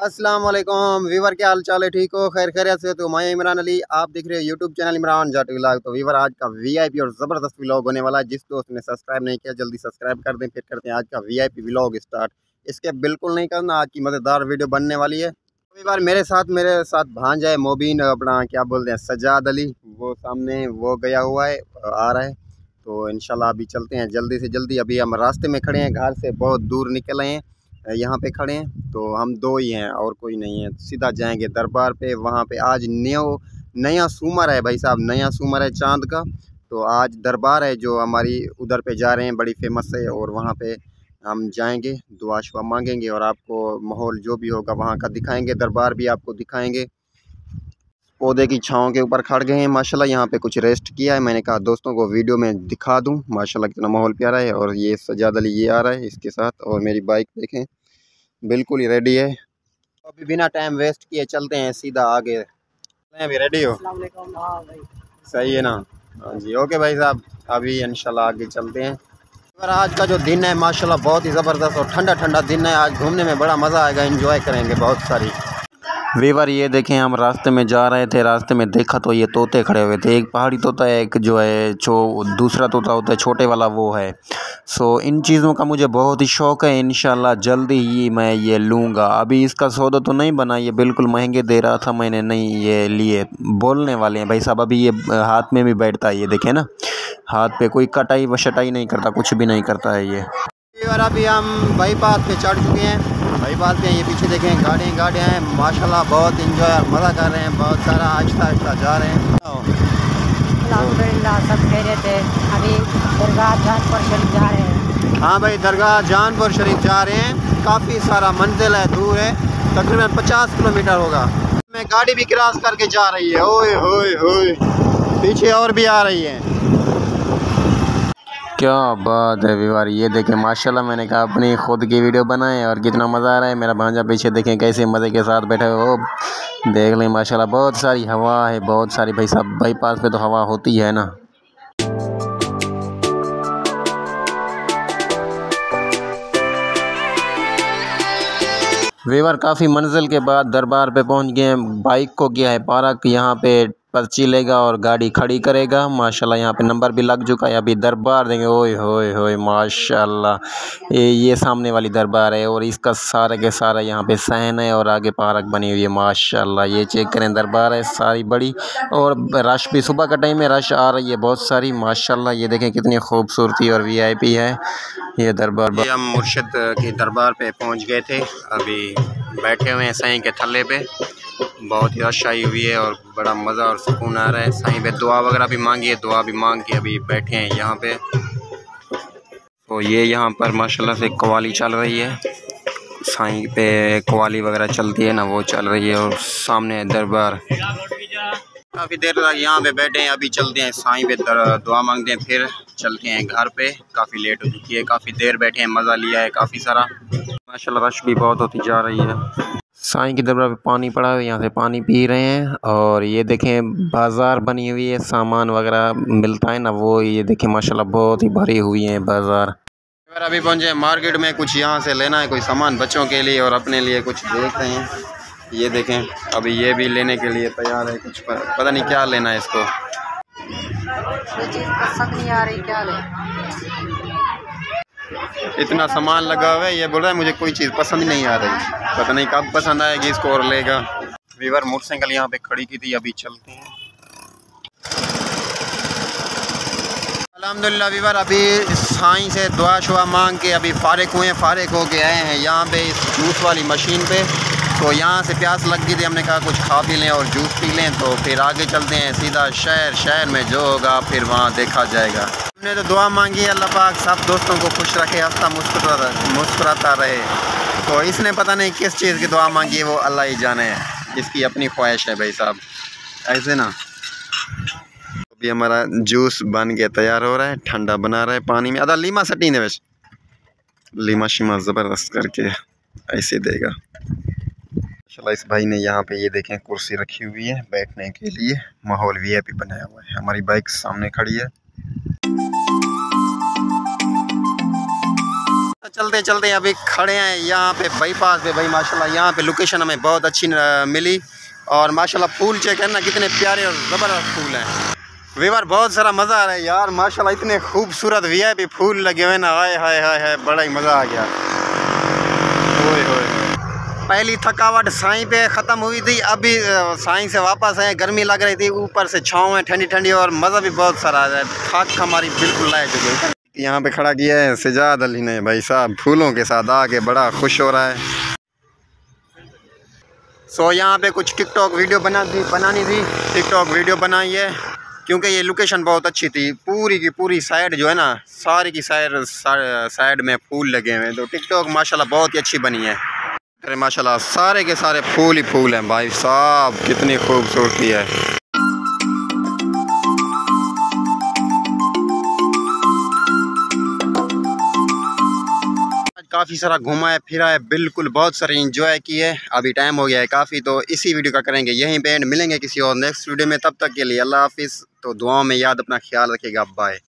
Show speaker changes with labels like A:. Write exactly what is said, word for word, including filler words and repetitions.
A: अस्सलाम वालेकुम वीवर, क्या हाल चाल है? ठीक हो? खैर खैरियत से? तो मैं इमरान अली, आप देख रहे हो YouTube channel Imran Jat vlog. तो वीवर, आज का वीआईपी और ज़बरदस्त व्लॉग होने वाला है। जिस दोस्त ने सब्सक्राइब नहीं किया जल्दी सब्सक्राइब कर दें। फिर करते हैं आज का वीआईपी व्लॉग स्टार्ट। इसके बिल्कुल नहीं करना, आज की मज़ेदार वीडियो बनने वाली है। वीवर, मेरे साथ मेरे साथ भांजा है मोबिन, अपना क्या बोलते हैं सज्जाद अली, वो सामने वो गया हुआ है, आ रहा है। तो इंशाल्लाह अभी चलते हैं जल्दी से जल्दी। अभी हम रास्ते में खड़े हैं, घर से बहुत दूर निकले हैं, यहाँ पे खड़े हैं। तो हम दो ही हैं और कोई नहीं है। सीधा जाएंगे दरबार पे। वहाँ पे आज न्यू नया सूमर है भाई साहब, नया सूमर है चांद का। तो आज दरबार है जो हमारी, उधर पे जा रहे हैं, बड़ी फेमस है। और वहाँ पे हम जाएंगे, दुआ शुआ मांगेंगे और आपको माहौल जो भी होगा वहाँ का दिखाएंगे। दरबार भी आपको दिखाएंगे। पौधे की छाँव के ऊपर खड़ गए हैं माशाल्लाह। यहाँ पे कुछ रेस्ट किया है, मैंने कहा दोस्तों को वीडियो में दिखा दूँ। माशाल्लाह कितना माहौल प्यारा है। और ये सज्जाद अली ये आ रहा है इसके साथ, और मेरी बाइक देखें बिल्कुल ही रेडी है। अभी बिना टाइम वेस्ट किए चलते हैं सीधा आगे। अभी रेडी हो? सही है ना? हाँ जी, ओके भाई साहब, अभी इंशाल्लाह आगे चलते हैं। और आज का जो दिन है माशाल्लाह बहुत ही ज़बरदस्त और ठंडा ठंडा दिन है। आज घूमने में बड़ा मज़ा आएगा, एंजॉय करेंगे बहुत सारी। वीवर, ये देखें हम रास्ते में जा रहे थे, रास्ते में देखा तो ये तोते खड़े हुए थे। एक पहाड़ी तोता है, एक जो है जो दूसरा तोता होता है छोटे वाला वो है। सो इन चीज़ों का मुझे बहुत ही शौक़ है। इंशाल्लाह जल्दी ही मैं ये लूँगा। अभी इसका सौदा तो नहीं बना, ये बिल्कुल महंगे दे रहा था, मैंने नहीं ये लिए। बोलने वाले हैं भाई साहब। अभी ये हाथ में भी बैठता है, ये देखें ना, हाथ पे कोई कटाई वशटाई नहीं करता, कुछ भी नहीं करता है ये। वीवर, अभी हम बाईपास पे चढ़ चुके हैं। बाईपास पे ये पीछे देखें गाड़ियाँ गाड़ियाँ हैं माशाल्लाह, बहुत इंजॉय और मज़ा कर रहे हैं। बहुत सारा आहिस्ता आहिस्ता जा रहे हैं।
B: अल्हम्दुलिल्लाह सब कह रहे थे अभी दरगाह जानपुर शरीफ जा रहे हैं।
A: हाँ भाई, दरगाह जानपुर शरीफ जा रहे हैं। काफ़ी सारा मंजिल है, दूर है, तकरीबन पचास किलोमीटर होगा। मैं गाड़ी भी क्रॉस करके जा रही है। ओए होए होए, पीछे और भी आ रही है। क्या बात है वीवर, ये देखें माशाल्लाह, मैंने कहा अपनी खुद की वीडियो बनाएं और कितना मज़ा आ रहा है। मेरा भांजा पीछे देखें कैसे मज़े के साथ बैठे हुए हो, देख लें माशाल्लाह। बहुत सारी हवा है, बहुत सारी भाई साहब, बाईपास पे तो हवा होती है ना। वीवर, काफ़ी मंजिल के बाद दरबार पे पहुंच गए हैं। बाइक को किया है पार्क, यहाँ पे पर्ची लेगा और गाड़ी खड़ी करेगा। माशाल्लाह यहाँ पे नंबर भी लग चुका है। अभी दरबार देंगे। ओए होए होए माशाल्लाह, ये ये सामने वाली दरबार है और इसका सारे के सारा यहाँ पे सहन है और आगे पार्क बनी हुई है माशाल्लाह। ये चेक करें, दरबार है सारी बड़ी, और रश भी सुबह का टाइम है, रश आ रही है बहुत सारी माशाल्लाह। ये देखें कितनी खूबसूरती और वीआईपी है ये दरबार। ये हम मुर्शिद के दरबार पे पहुँच गए थे, अभी बैठे हुए हैं साईं के थल्ले पे। बहुत ही रश आई हुई है और बड़ा मज़ा और सुकून आ रहा है। साईं पे दुआ वगैरह भी मांगी है, दुआ भी मांग के अभी बैठे हैं यहाँ पे। तो ये यहाँ पर माशाल्लाह से कवाली चल रही है, साईं पे कवाली वगैरह चलती है ना, वो चल रही है। और सामने है दरबार। काफ़ी देर तक यहाँ पे बैठे हैं, अभी चलते हैं साईं पे दुआ मांगते हैं, फिर चलते हैं घर पे। काफ़ी लेट हो चुकी है, काफ़ी देर बैठे हैं, मज़ा लिया है काफ़ी सारा माशाल्लाह। रश भी बहुत होती जा रही है। साईं की दरबार पे पानी पड़ा है, यहाँ से पानी पी रहे हैं। और ये देखें बाज़ार बनी हुई है, सामान वगैरह मिलता है ना वो, ये देखें माशाल्लाह बहुत ही भरी हुई है बाज़ार। अगर अभी पहुँचे मार्केट में, कुछ यहाँ से लेना है कोई सामान बच्चों के लिए और अपने लिए कुछ देख रहे हैं। ये देखें अभी ये भी लेने के लिए तैयार है, कुछ पता नहीं क्या लेना है इसको।
B: कोई चीज़ पसंद नहीं आ रही, क्या ले?
A: इतना सामान लगा हुआ है, ये बोल रहा है मुझे कोई चीज़ पसंद नहीं आ रही, पता नहीं कब पसंद आएगी इसको और लेगा। वीवर, मोटरसाइकिल यहाँ पे खड़ी की थी, अभी चलते हैं। अल्हम्दुलिल्लाह वीवर, अभी साईं से दुआ शुआ मांग के अभी फारिग हुए हैं, फारिग हो के आए हैं यहाँ पे इस जूस वाली मशीन पे। तो यहाँ से प्यास लग गई थी, हमने कहा कुछ खा पी लें और जूस पी लें। तो फिर आगे चलते हैं सीधा शहर, शहर में जो होगा फिर वहाँ देखा जाएगा। हमने तो दुआ मांगी, अल्लाह पाक सब दोस्तों को खुश रखे, हंसता मुस्कुराता मुस्कुराता रहे। तो इसने पता नहीं किस चीज़ की दुआ मांगी है, वो अल्लाह ही जाने है, इसकी अपनी ख्वाहिश है भाई साहब, ऐसे ना। अभी हमारा जूस बन के तैयार हो रहा है, ठंडा बना रहा है पानी में। अदा लीमा सटी ने वैसे लीमा शिमा ज़बरदस्त करके ऐसे देगा माशाल्लाह। इस भाई ने यहाँ पे ये देखें कुर्सी रखी हुई है बैठने के लिए, माहौल वीआईपी बनाया हुआ है। हमारी बाइक सामने खड़ी है। चलते चलते अभी खड़े हैं यहाँ पे बाईपास पे भाई माशाल्लाह। यहाँ पे लोकेशन हमें बहुत अच्छी मिली और माशाल्लाह फूल चेक करना कितने प्यारे और ज़बरदस्त फूल हैं वीवर। बहुत सारा मज़ा आ रहा है यार माशाल्लाह। इतने खूबसूरत वीआईपी फूल लगे हुए ना, हाय हाय हाय हाय, बड़ा ही मज़ा आ गया। ओए होए, पहली थकावट साईं पे ख़त्म हुई थी, अभी साईं से वापस आए। गर्मी लग रही थी, ऊपर से छाँव है ठंडी ठंडी और मज़ा भी बहुत सारा आ रहा है। थक हमारी बिल्कुल लाए चुकी है। यहाँ पे खड़ा किया है सिजाद अली ने भाई साहब, फूलों के साथ आके बड़ा खुश हो रहा है। सो यहाँ पे कुछ टिकटॉक वीडियो बना दी बनानी थी टिकटॉक वीडियो बनाई है क्योंकि ये लोकेशन बहुत अच्छी थी। पूरी की पूरी साइड जो है ना, सारी की साइड साइड में फूल लगे हुए हैं। तो टिकटॉक माशाल्लाह बहुत ही अच्छी बनी है। अरे माशाल्लाह सारे के सारे फूल ही फूल हैं भाई साहब, कितनी खूबसूरती है। काफ़ी सारा घुमा है फिरा है, बिल्कुल बहुत सारे एंजॉय किए। अभी टाइम हो गया है काफ़ी, तो इसी वीडियो का करेंगे यहीं पे एंड। मिलेंगे किसी और नेक्स्ट वीडियो में, तब तक के लिए अल्लाह हाफिज़। तो दुआओं में याद अपना ख्याल रखिएगा, बाय।